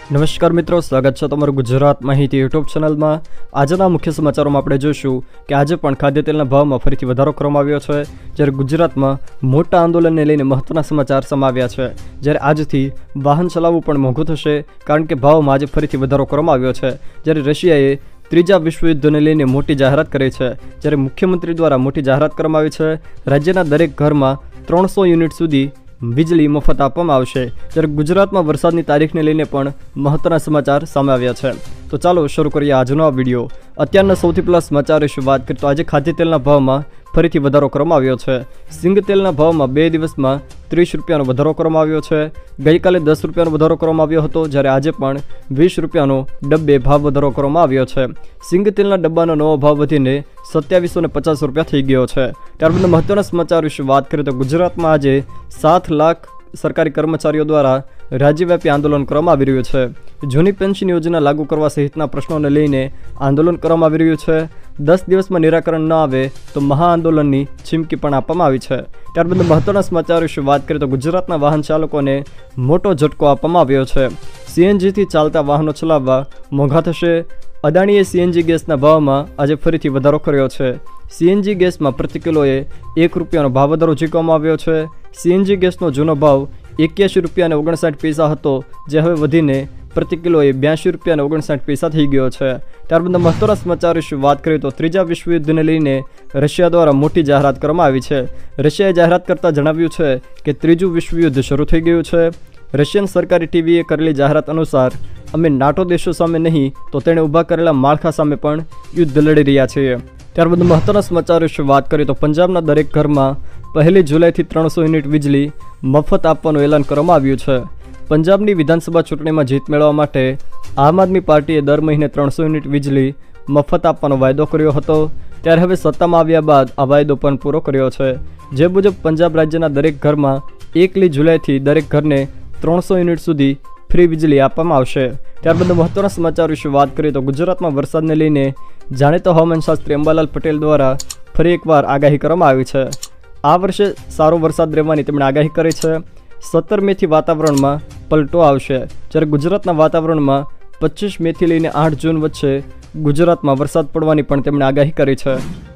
નમસ્કાર મિત્રો, સ્વાગત છે તમારું ગુજરાત માહિતી યુટ્યુબ ચેનલમાં। આજના મુખ્ય સમાચારોમાં આપણે જોઈશું કે આજે પણ ખાદ્ય તેલના ભાવમાં ફરીથી વધારો કરવામાં આવ્યો છે, જ્યારે ગુજરાતમાં મોટા આંદોલનને લઈને મહત્વના સમાચાર સામે આવ્યા છે। જ્યારે આજથી વાહન ચલાવવું પણ મોંઘું થશે, કારણ કે ભાવમાં આજે ફરીથી વધારો કરવામાં આવ્યો છે। જ્યારે રશિયાએ ત્રીજા વિશ્વયુદ્ધને લઈને મોટી જાહેરાત કરી છે, જ્યારે મુખ્યમંત્રી દ્વારા મોટી જાહેરાત કરવામાં આવી છે। રાજ્યના દરેક ઘરમાં 300 યુનિટ સુધી વીજળી મફત આપવામાં આવશે। જ્યારે ગુજરાતમાં વરસાદની તારીખને લઈને પણ મહત્વના સમાચાર સામે આવ્યા છે। તો ચાલો શરૂ કરીએ આજનો આ વિડીયો। અત્યારના સૌથી પહેલા સમાચાર વિશે વાત કરીએ તો આજે ખાદ્ય તેલના ભાવમાં ફરીથી વધારો કરવામાં આવ્યો છે। સિંગ તેલના ભાવમાં 2 દિવસમાં 30 રૂપિયાનો વધારો કરવામાં આવ્યો છે। ગઈકાલે 10 રૂપિયાનો વધારો કરવામાં આવ્યો હતો, જ્યારે આજે પણ 20 રૂપિયાનો ડબ્બે ભાવ વધારો કરવામાં આવ્યો છે। સિંગ તેલના ડબ્બાનો નવો ભાવ વધીને 2750 રૂપિયા થઈ ગયો છે। ત્યારબાદ મહત્વના સમાચાર વિશે વાત કરીએ તો ગુજરાતમાં આજે 7 લાખ સરકારી કર્મચારીઓ દ્વારા રાજ્યવ્યાપી આંદોલન કરવામાં આવી રહ્યું છે। જૂની પેન્શન યોજના લાગુ કરવા સહિતના પ્રશ્નોને લઈને આંદોલન કરવામાં આવી રહ્યું છે। 10 દિવસમાં નિરાકરણ ન આવે તો મહાઆંદોલનની ચીમકી પણ આપવામાં આવી છે। ત્યારબાદ મહત્વના સમાચાર વિશે વાત કરીએ તો ગુજરાતના વાહન ચાલકોને મોટો ઝટકો આપવામાં આવ્યો છે। સીએનજીથી ચાલતા વાહનો ચલાવવા મોંઘા થશે। અદાણીએ સીએનજી ગેસના ભાવમાં આજે ફરીથી વધારો કર્યો છે। સીએનજી ગેસમાં પ્રતિ કિલોએ 1 રૂપિયાનો ભાવ વધારો ઝીકવામાં આવ્યો છે। સીએનજી ગેસનો જૂનો ભાવ 81 રૂપિયા 59 પૈસા હતો, જે હવે વધીને પ્રતિ કિલોએ 82 રૂપિયા 59 પૈસા થઈ ગયો છે। ત્યારબાદ મહત્વના સમાચાર વિશે વાત કરીએ તો ત્રીજા વિશ્વયુદ્ધને લઈને રશિયા દ્વારા મોટી જાહેરાત કરવામાં આવી છે। રશિયાએ જાહેરાત કરતાં જણાવ્યું છે કે ત્રીજું વિશ્વયુદ્ધ શરૂ થઈ ગયું છે। રશિયન સરકારી ટીવીએ કરેલી જાહેરાત અનુસાર, અમે નાટો દેશો સામે નહીં તો તેણે ઊભા કરેલા માળખા સામે પણ યુદ્ધ લડી રહ્યા છીએ। ત્યારબાદ મહત્વના સમાચાર વિશે વાત કરીએ તો પંજાબના દરેક ઘરમાં 1 જુલાઈથી 300 યુનિટ વીજળી મફત આપવાનું એલાન કરવામાં આવ્યું છે। પંજાબની વિધાનસભા ચૂંટણીમાં જીત મેળવવા માટે આમ આદમી પાર્ટીએ દર મહિને 300 યુનિટ વીજળી મફત આપવાનો વાયદો કર્યો હતો, ત્યારે હવે સત્તામાં આવ્યા બાદ આ વાયદો પણ પૂરો કર્યો છે। જે મુજબ પંજાબ રાજ્યના દરેક ઘરમાં 1 જુલાઈથી દરેક ઘરને 300 યુનિટ સુધી ફ્રી વીજળી આપવામાં આવશે। ત્યારબાદ મહત્વના સમાચાર વિશે વાત કરીએ તો ગુજરાતમાં વરસાદને લઈને જાણીતા હવામાનશાસ્ત્રી અંબાલાલ પટેલ દ્વારા ફરી એકવાર આગાહી કરવામાં આવી છે। આ વર્ષે સારો વરસાદ રહેવાની તેમણે આગાહી કરી છે। 17 મેથી વાતાવરણમાં પલટો આવશે, જ્યારે ગુજરાતના વાતાવરણમાં 25 મેથી લઈને 8 જૂન વચ્ચે ગુજરાતમાં વરસાદ પડવાની પણ તેમણે આગાહી કરી છે।